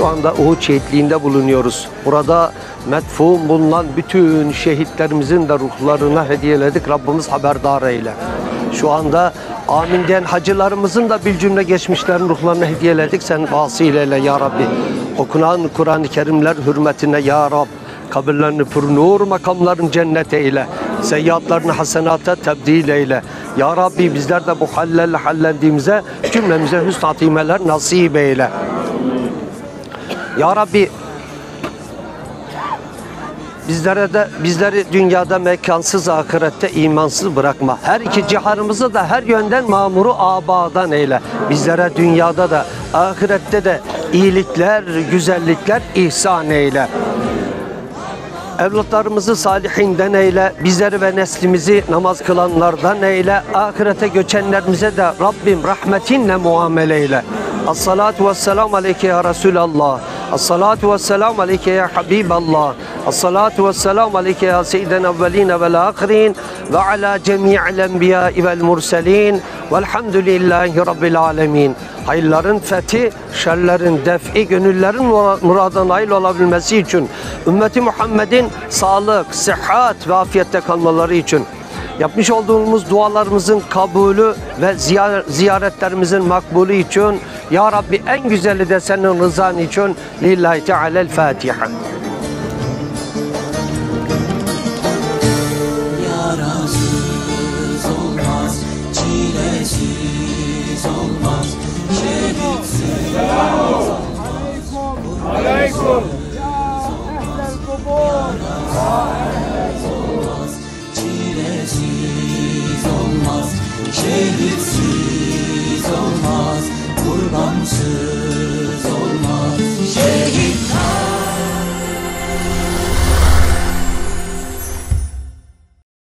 şu anda Uhud şehitliğinde bulunuyoruz. Burada medfun bulunan bütün şehitlerimizin de ruhlarına hediyeledik. Rabbimiz haberdar eyle. Şu anda amin diyen hacılarımızın da bir cümle geçmişlerin ruhlarına hediyeledik. Sen vasıleyle ya Rabbi. Okunan Kur'an-ı Kerimler hürmetine ya Rab. Kabirlerini pür nur, makamların cennet eyle. Seyyiatlarını hasenata tebdil eyle. Ya Rabbi bizler de bu hallerle hallendiğimize cümlemize hüsn hatimeler nasip eyle. Ya Rabbi bizleri dünyada mekansız, ahirette imansız bırakma. Her iki cihanımızı da her yönden mamuru abadan eyle. Bizlere dünyada da ahirette de iyilikler, güzellikler ihsan eyle. Evlatlarımızı salihinden eyle, bizleri ve neslimizi namaz kılanlardan eyle, ahirete göçenlerimize de Rabbim rahmetinle muamele eyle. As-salatu vesselamu aleyke ya Resulallah. As-salatu vesselamu aleyke ya Habiballah. As-salatu vesselamu aleyke ya seyyiden evveline vel ahirin ve ala cemi'il enbiyai vel murselin velhamdülillahi rabbil alemin. Hayırların fethi, şerlerin defi, gönüllerin muradına nail olabilmesi için, ümmeti Muhammed'in sağlık, sıhhat ve afiyette kalmaları için, yapmış olduğumuz dualarımızın kabulü ve ziyaretlerimizin makbulü için, Ya Rabbi en güzeli de senin rızan için, Lillahi Teala'l-Fatiha. Yarasız olmaz, çilesiz olmaz, şehitsiz olmaz. Aleyküm.